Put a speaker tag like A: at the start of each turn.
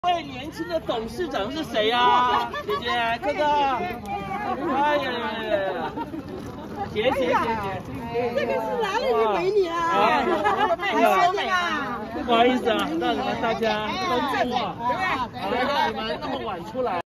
A: 位年轻的董事长是谁呀？姐姐，哥哥，哎呀，姐，
B: 这个是哪里的美女啊？
A: 不好意思啊，让你们大家都注意啊，让你们那么晚出来。